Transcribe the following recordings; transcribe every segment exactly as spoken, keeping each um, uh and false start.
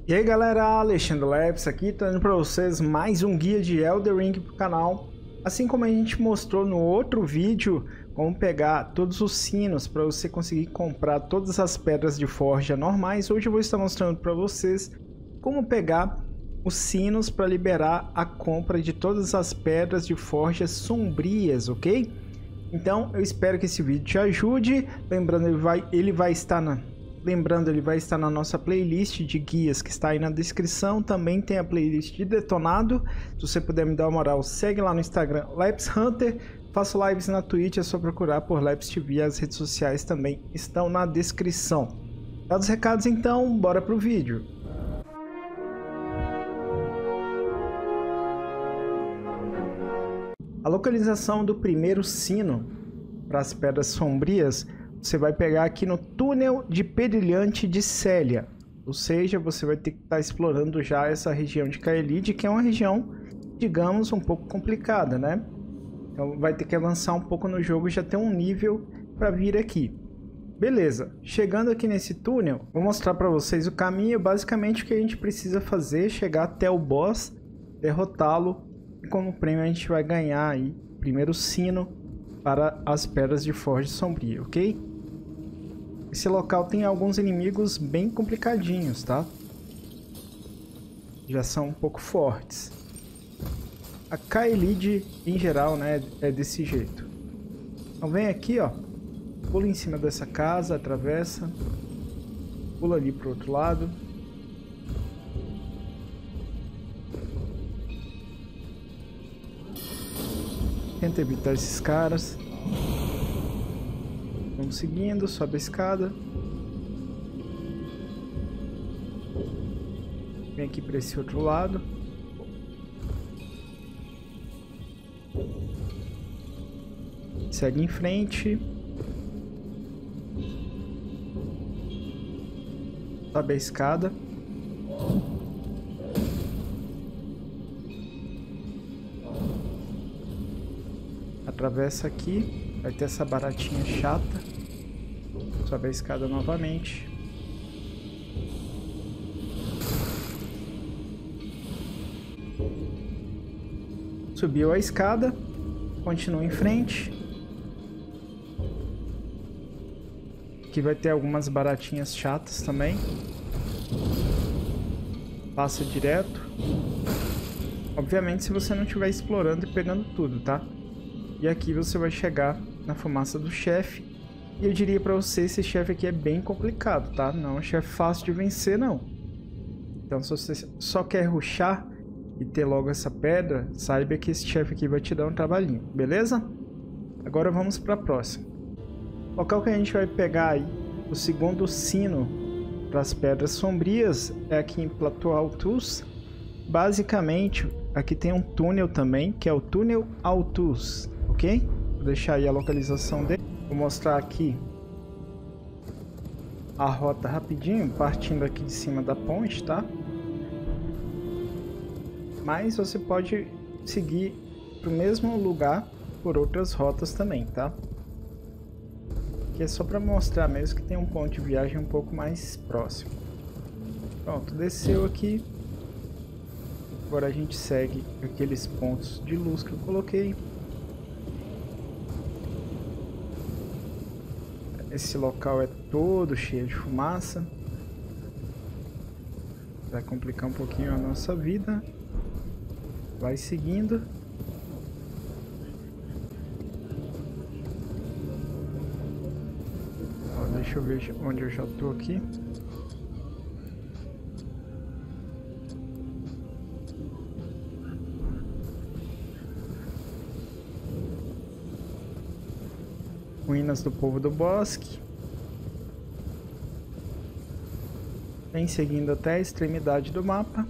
E aí galera, Alexandre Leps aqui, trazendo para vocês mais um guia de Elden Ring pro canal. Assim como a gente mostrou no outro vídeo, como pegar todos os sinos para você conseguir comprar todas as pedras de forja normais, hoje eu vou estar mostrando para vocês como pegar os sinos para liberar a compra de todas as pedras de forja sombrias, ok? Então eu espero que esse vídeo te ajude, lembrando ele vai, ele vai estar na... Lembrando, ele vai estar na nossa playlist de guias que está aí na descrição. Também tem a playlist de detonado. Se você puder me dar uma moral, segue lá no Instagram, Leps Hunter. Faço lives na Twitch, é só procurar por Leps T V. As redes sociais também estão na descrição. Dados os recados então, bora pro vídeo. A localização do primeiro sino para as pedras sombrias você vai pegar aqui no túnel de Perilhante de Célia, ou seja, você vai ter que estar explorando já essa região de Caelid, que é uma região, digamos, um pouco complicada, né? Então vai ter que avançar um pouco no jogo e já ter um nível para vir aqui. Beleza, chegando aqui nesse túnel, vou mostrar para vocês o caminho. Basicamente o que a gente precisa fazer é chegar até o boss, derrotá-lo, e como prêmio a gente vai ganhar aí o primeiro sino para as pedras de forja sombria, ok? Esse local tem alguns inimigos bem complicadinhos, tá? Já são um pouco fortes. A Caelid, em geral, né, é desse jeito. Então vem aqui, ó. Pula em cima dessa casa, atravessa. Pula ali pro outro lado. Tenta evitar esses caras. Vamos seguindo, sobe a escada. Vem aqui para esse outro lado. Segue em frente. Sobe a escada. Atravessa aqui. Vai ter essa baratinha chata. Sobe a escada novamente. Subiu a escada. Continua em frente. Aqui vai ter algumas baratinhas chatas também. Passa direto. Obviamente se você não estiver explorando e pegando tudo, tá? E aqui você vai chegar na fumaça do chefe. E eu diria pra você, esse chefe aqui é bem complicado, tá? Não é um chefe fácil de vencer, não. Então se você só quer rushar e ter logo essa pedra, saiba que esse chefe aqui vai te dar um trabalhinho, beleza? Agora vamos pra próxima. O local que a gente vai pegar aí o segundo sino para as pedras sombrias é aqui em Plateau Altus. Basicamente, aqui tem um túnel também, que é o Túnel Altus. Ok? Vou deixar aí a localização dele. Vou mostrar aqui a rota rapidinho, partindo aqui de cima da ponte, tá? Mas você pode seguir para o mesmo lugar por outras rotas também, tá? Aqui é só para mostrar mesmo que tem um ponto de viagem um pouco mais próximo. Pronto, desceu aqui. Agora a gente segue aqueles pontos de luz que eu coloquei. Esse local é todo cheio de fumaça. Vai complicar um pouquinho a nossa vida. Vai seguindo. Ó, deixa eu ver onde eu já tô aqui. Ruínas do Povo do Bosque. Vem seguindo até a extremidade do mapa.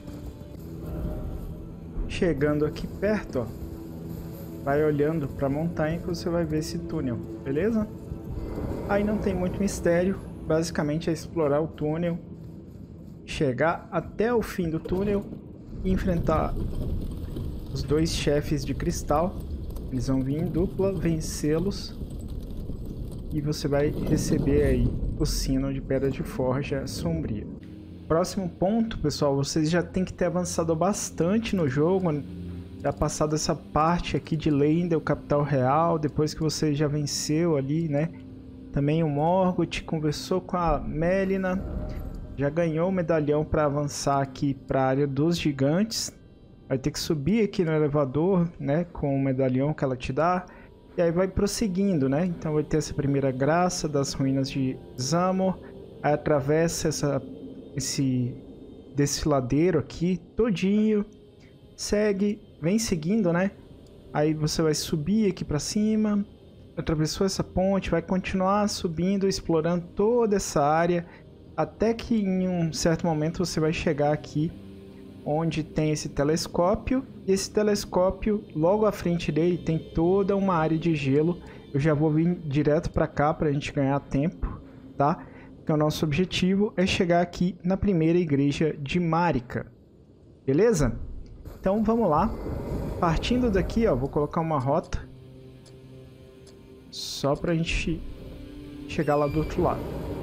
Chegando aqui perto, ó, vai olhando para a montanha que você vai ver esse túnel, beleza? Aí não tem muito mistério, basicamente é explorar o túnel, chegar até o fim do túnel e enfrentar os dois chefes de cristal. Eles vão vir em dupla, vencê-los. E você vai receber aí o sino de pedra de forja sombria. Próximo ponto, pessoal, vocês já tem que ter avançado bastante no jogo, já passado essa parte aqui de Leyndell, capital real, depois que você já venceu ali, né? Também o Morgoth, conversou com a Melina, já ganhou o medalhão para avançar aqui para a área dos gigantes. Vai ter que subir aqui no elevador, né, com o medalhão que ela te dá. E aí vai prosseguindo, né? Então vai ter essa primeira graça das ruínas de Zamor. Aí atravessa essa, esse desfiladeiro aqui todinho. Segue, vem seguindo, né? Aí você vai subir aqui para cima. Atravessou essa ponte, vai continuar subindo, explorando toda essa área. Até que em um certo momento você vai chegar aqui onde tem esse telescópio. E esse telescópio, logo à frente dele, tem toda uma área de gelo. Eu já vou vir direto para cá para a gente ganhar tempo, tá? Porque o nosso objetivo é chegar aqui na primeira igreja de Marika. Beleza? Então vamos lá. Partindo daqui, ó, vou colocar uma rota. Só para a gente chegar lá do outro lado.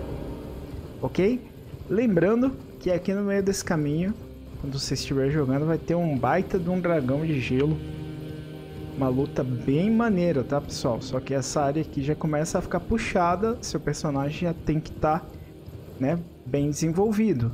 Ok? Lembrando que aqui no meio desse caminho, quando você estiver jogando, vai ter um baita de um dragão de gelo. Uma luta bem maneira, tá, pessoal? Só que essa área aqui já começa a ficar puxada. Seu personagem já tem que estar, tá, né, bem desenvolvido.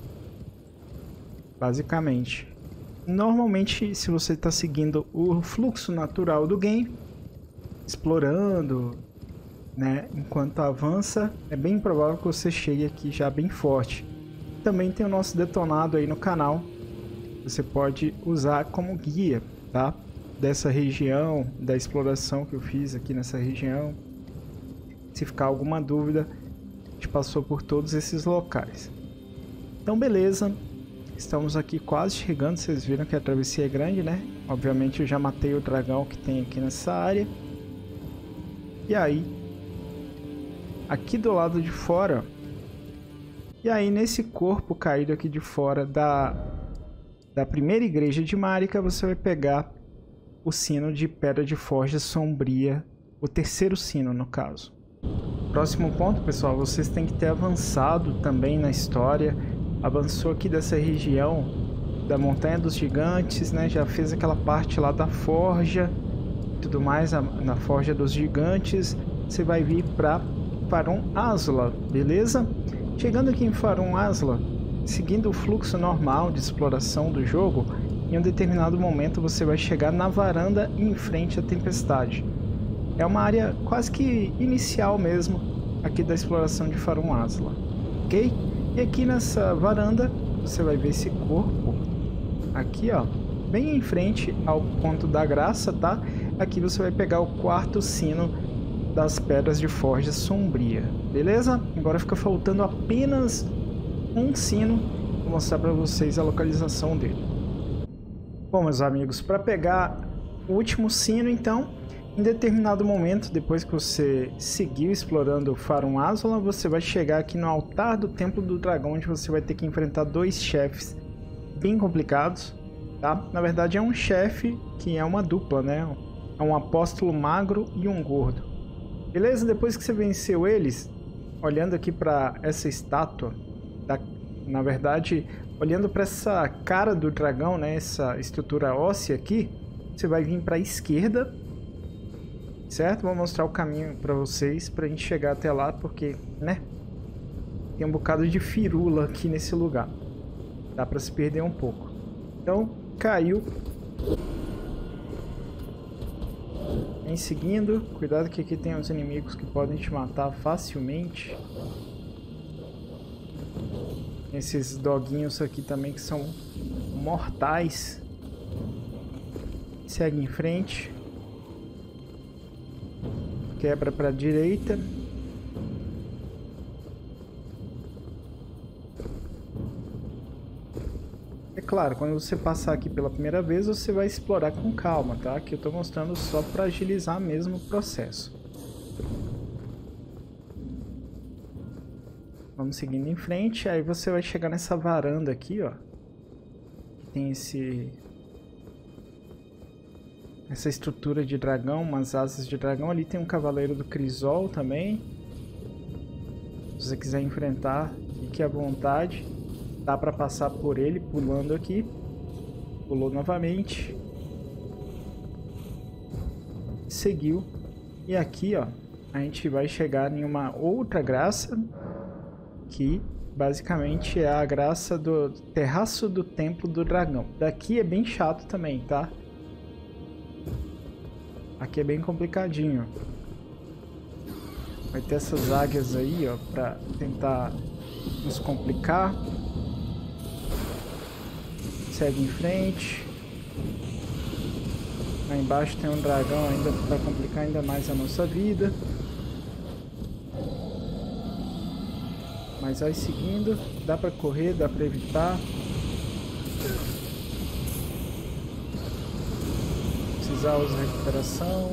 Basicamente. Normalmente, se você está seguindo o fluxo natural do game, explorando, né, enquanto avança, é bem provável que você chegue aqui já bem forte. Também tem o nosso detonado aí no canal. Você pode usar como guia, tá? Dessa região, da exploração que eu fiz aqui nessa região. Se ficar alguma dúvida, a gente passou por todos esses locais. Então, beleza. Estamos aqui quase chegando. Vocês viram que a travessia é grande, né? Obviamente eu já matei o dragão que tem aqui nessa área. E aí, aqui do lado de fora, e aí nesse corpo caído aqui de fora da... da primeira igreja de Marika, você vai pegar o sino de Pedra de Forja Sombria, o terceiro sino no caso. Próximo ponto, pessoal, vocês têm que ter avançado também na história. Avançou aqui dessa região da Montanha dos Gigantes, né? Já fez aquela parte lá da Forja e tudo mais, a, na Forja dos Gigantes. Você vai vir para Farum Azula, beleza? Chegando aqui em Farum Azula, seguindo o fluxo normal de exploração do jogo, em um determinado momento você vai chegar na varanda em frente à tempestade. É uma área quase que inicial mesmo aqui da exploração de Farum Azula, ok? E aqui nessa varanda você vai ver esse corpo aqui, ó, bem em frente ao ponto da graça, tá? Aqui você vai pegar o quarto sino das Pedras de Forja Sombria, beleza? Agora fica faltando apenas um sino. Vou mostrar para vocês a localização dele. Bom, meus amigos, para pegar o último sino, então, em determinado momento, depois que você seguiu explorando Farum Azula, você vai chegar aqui no altar do Templo do Dragão, onde você vai ter que enfrentar dois chefes bem complicados, tá? Na verdade é um chefe que é uma dupla, né? É um apóstolo magro e um gordo. Beleza? Depois que você venceu eles, olhando aqui para essa estátua, da, na verdade, olhando para essa cara do dragão, né? Essa estrutura óssea aqui, você vai vir para a esquerda, certo? Vou mostrar o caminho para vocês, para a gente chegar até lá, porque, né? Tem um bocado de firula aqui nesse lugar. Dá para se perder um pouco. Então, caiu. Vem seguindo. Cuidado que aqui tem uns inimigos que podem te matar facilmente. Esses doguinhos aqui também que são mortais. Segue em frente. Quebra para a direita. É claro, quando você passar aqui pela primeira vez, você vai explorar com calma, tá? Aqui eu estou mostrando só para agilizar mesmo o processo. Vamos seguindo em frente, aí você vai chegar nessa varanda aqui, ó. Tem esse... essa estrutura de dragão, umas asas de dragão. Ali tem um cavaleiro do Crisol também. Se você quiser enfrentar, fique à vontade. Dá para passar por ele pulando aqui. Pulou novamente. Seguiu. E aqui, ó, a gente vai chegar em uma outra graça, que basicamente é a graça do Terraço do Templo do Dragão. Daqui é bem chato também, tá? Aqui é bem complicadinho. Vai ter essas águias aí, ó, pra tentar nos complicar. Segue em frente. Lá embaixo tem um dragão ainda para complicar ainda mais a nossa vida. Mas vai seguindo. Dá para correr, dá para evitar. Precisar usar recuperação.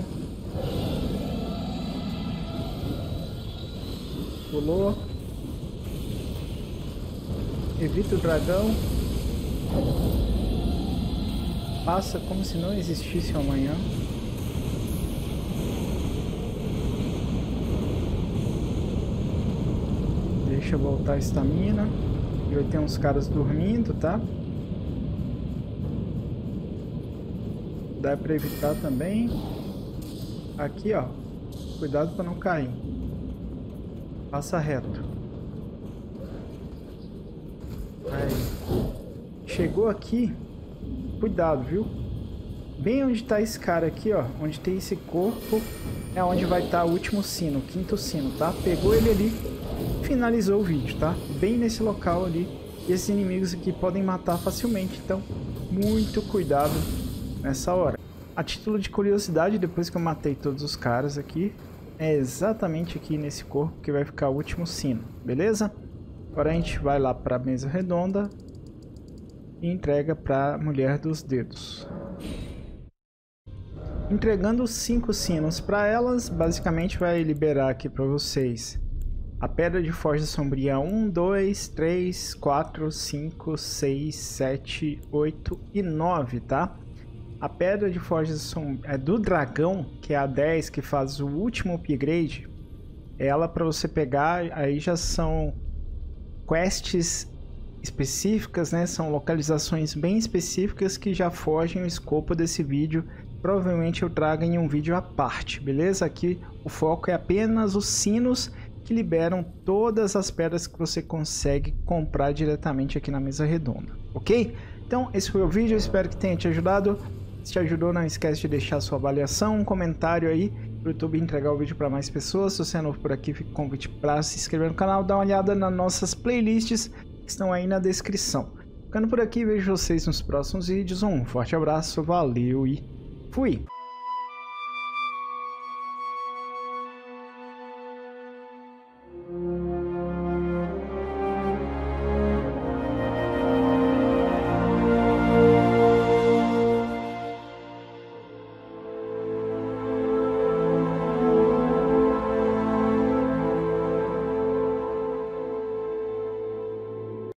Pulou. Evita o dragão. Passa como se não existisse um amanhã. Deixa eu voltar a estamina. E vai ter uns caras dormindo, tá? Dá pra evitar também. Aqui, ó. Cuidado pra não cair. Passa reto. Aí. Chegou aqui. Cuidado, viu? Bem onde tá esse cara aqui, ó. Onde tem esse corpo. É onde vai estar o último sino. O quinto sino, tá? Pegou ele ali. Finalizou o vídeo, tá? Bem nesse local ali. E esses inimigos aqui podem matar facilmente. Então, muito cuidado nessa hora. A título de curiosidade, depois que eu matei todos os caras aqui, é exatamente aqui nesse corpo que vai ficar o último sino, beleza? Agora a gente vai lá para a mesa redonda e entrega para a Mulher dos Dedos. Entregando os cinco sinos para elas, basicamente vai liberar aqui para vocês a Pedra de Forja Sombria um, dois, três, quatro, cinco, seis, sete, oito e nove, tá? A Pedra de Forja é do Dragão, que é a dez, que faz o último upgrade. Ela, para você pegar, aí já são quests específicas, né? São localizações bem específicas que já fogem o escopo desse vídeo. Provavelmente eu trago em um vídeo à parte, beleza? Aqui o foco é apenas os sinos que liberam todas as pedras que você consegue comprar diretamente aqui na mesa redonda, ok? Então esse foi o vídeo, eu espero que tenha te ajudado. Se te ajudou, não esquece de deixar sua avaliação, um comentário aí para o YouTube entregar o vídeo para mais pessoas. Se você é novo por aqui, fica o convite para se inscrever no canal, dar uma olhada nas nossas playlists que estão aí na descrição. Ficando por aqui, vejo vocês nos próximos vídeos. Um forte abraço, valeu e fui!